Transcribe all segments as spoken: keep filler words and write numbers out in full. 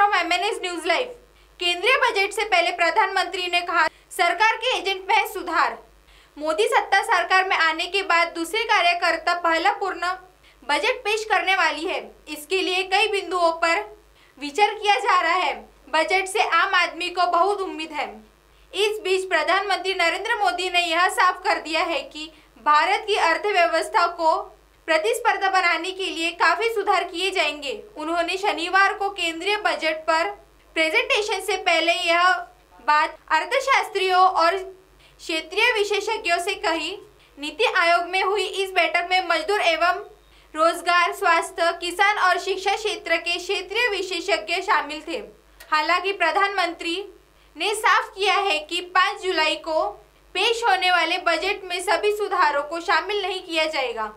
From MNS news live. केंद्रीय budget से पहले प्रधानमंत्री ने कहा सरकार के एजेंट में है सुधार। मोदी सत्ता सरकार में आने के बाद दूसरे कार्यकर्ता पहला पूर्ण बजट पेश करने वाली है। इसके लिए कई बिंदुओं पर विचार किया जा रहा है। बजट से आम आदमी को बहुत उम्मीद है। इस बीच प्रधानमंत्री नरेंद्र मोदी ने यह साफ कर दिया है कि भारत की अर्थव्यवस्था को प्रतिस्पर्धा बनाने के लिए काफी सुधार किए जाएंगे। उन्होंने शनिवार को केंद्रीय बजट पर प्रेजेंटेशन से पहले यह बात अर्थशास्त्रियों और क्षेत्रीय विशेषज्ञों से कही। नीति आयोग में हुई इस बैठक में मजदूर एवं रोजगार, स्वास्थ्य, किसान और शिक्षा क्षेत्र के क्षेत्रीय विशेषज्ञ शामिल थे। हालांकि प्रधानमंत्री ने साफ किया है कि पाँच जुलाई को पेश होने वाले बजट में सभी सुधारों को शामिल नहीं किया जाएगा।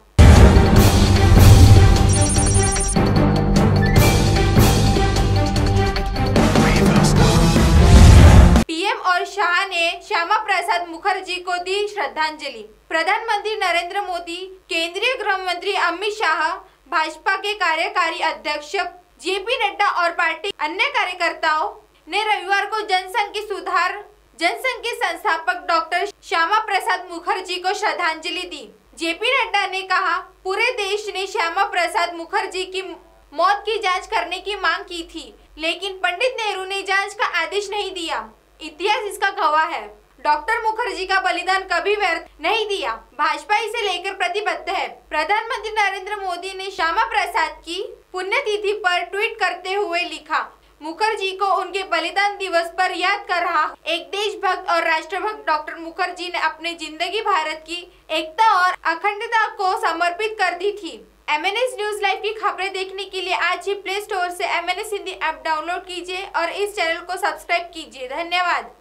पीएम और शाह ने श्यामा प्रसाद मुखर्जी को दी श्रद्धांजलि। प्रधानमंत्री नरेंद्र मोदी, केंद्रीय गृह मंत्री अमित शाह, भाजपा के कार्यकारी अध्यक्ष जेपी नड्डा और पार्टी अन्य कार्यकर्ताओं ने रविवार को जनसंघ की सुधार जनसंघ के संस्थापक डॉक्टर श्यामा प्रसाद मुखर्जी को श्रद्धांजलि दी। जेपी नड्डा ने कहा, पूरे देश ने श्यामा प्रसाद मुखर्जी की मौत की जांच करने की मांग की थी, लेकिन पंडित नेहरू ने जांच का आदेश नहीं दिया। इतिहास इसका गवाह है। डॉक्टर मुखर्जी का बलिदान कभी व्यर्थ नहीं दिया। भाजपा इसे लेकर प्रतिबद्ध है। प्रधानमंत्री नरेंद्र मोदी ने श्यामा प्रसाद की पुण्यतिथि पर ट्वीट करते हुए लिखा, मुखर्जी को उनके बलिदान दिवस पर याद कर रहा एक देशभक्त और राष्ट्रभक्त डॉक्टर मुखर्जी ने अपनी जिंदगी भारत की एकता और अखंडता को समर्पित कर दी थी। एमएनएस न्यूज लाइव की खबरें देखने के लिए आज ही प्ले स्टोर से एमएनएस हिंदी ऐप डाउनलोड कीजिए और इस चैनल को सब्सक्राइब कीजिए। धन्यवाद।